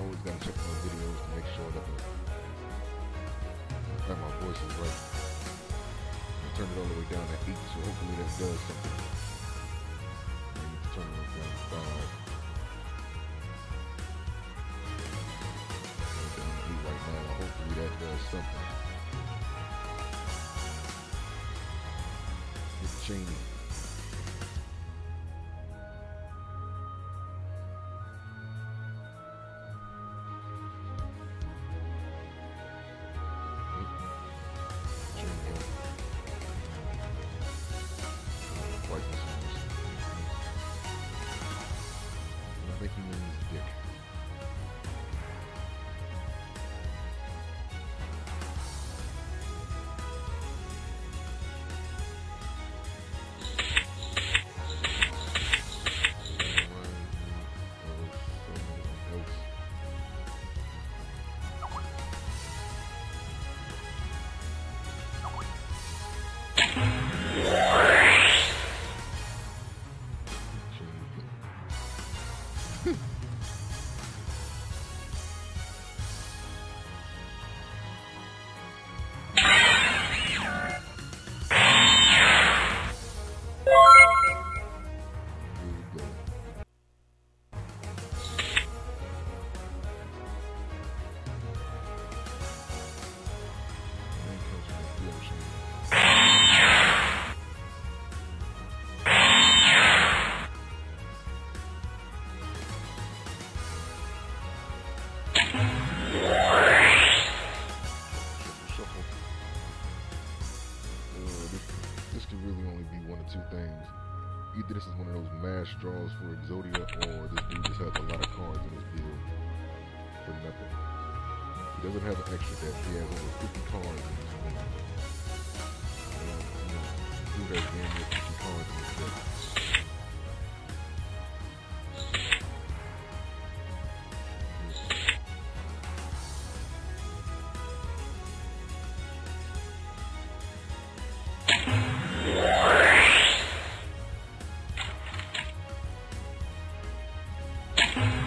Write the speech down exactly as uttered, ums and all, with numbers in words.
always gotta check my videos to make sure that, the, that my voice is right. I turned it all the way down to eight, so hopefully that does something. I need to turn it down to five. I'm down to eight right now. Hopefully that does something. It's Cheney. I think he means dick. This could really only be one of two things. Either this is one of those mass draws for Exodia, or this dude just has a lot of cards in his build for nothing. He doesn't have an extra deck. He has over fifty cards in his build. Um, you know, dude has damn near fifty cards in his deck. You